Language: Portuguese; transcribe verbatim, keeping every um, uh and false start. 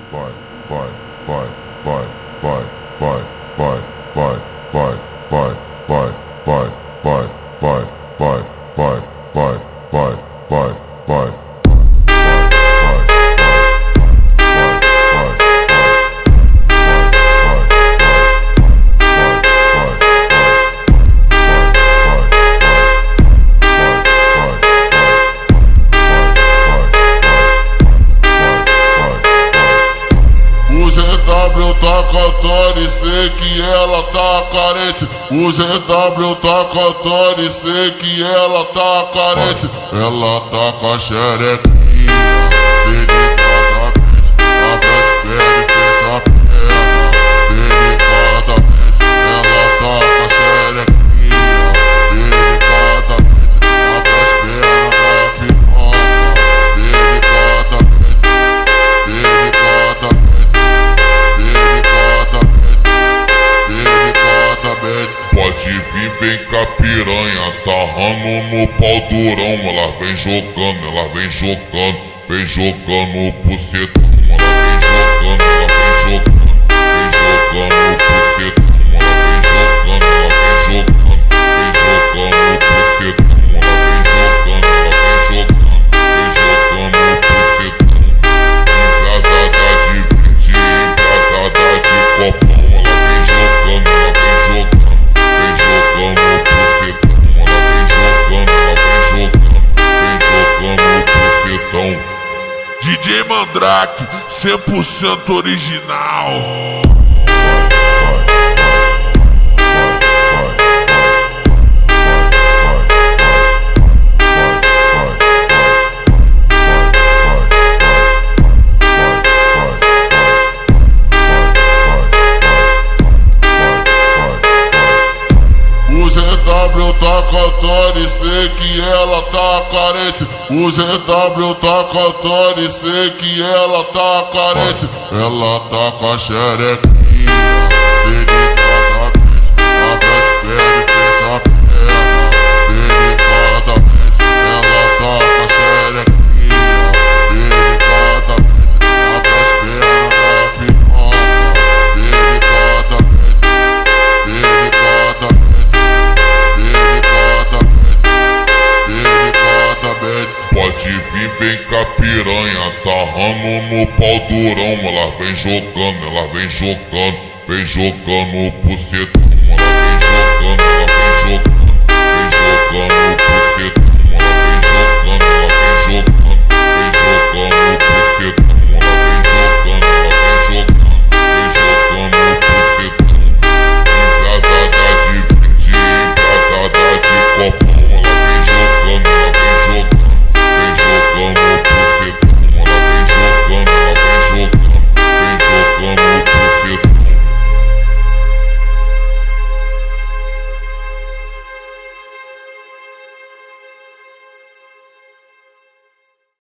boy, boy, boy, boy, boy, boy, boy, boy, boy, boy, boy, boy, boy, boy, boy, boy, boy, boy, boy, boy. Tá cantando e sei que ela tá carente. O G W tá cantando e sei que ela tá carente. Ela tá com a xerequinha delicadamente, abre as pernas e fecha a perna delicadamente. Ela tá com a xerequinha delicadamente, abre as pernas da piroca delicadamente, delicadamente. Pode vir, vem com a piranha, sarrando no pau durão. Ela vem jogando, ela vem jogando, vem jogando o bucetão. Ela vem jogando, ela vem jogando, vem jogando o bucetão. Ela vem jogando, ela vem jogando, vem jogando o bucetão. Ela vem jogando, ela vem jogando, vem jogando o bucetão. Embrasada de verde, embrasada de copão. Ela vem jogando, ela vem jogando, vem jogando o bucetão. Ela vem jogando, ela vem jogando, vem jogando o bucetão. D J Mandrake, cem por cento original. Tá cantando e sei que ela tá carente. O G W tá cantando e sei que ela tá carente. Ela tá com a xerequinha delicadamente, abre as pernas e fecha a perna delicadamente. Ela tá com a xerequinha delicadamente, abre as pernas da piroca delicadamente, delicadamente. Pode vir, vem com a piranha, sarrando no pau durão. Ela vem jogando, ela vem jogando, vem jogando o bucetão. Ela vem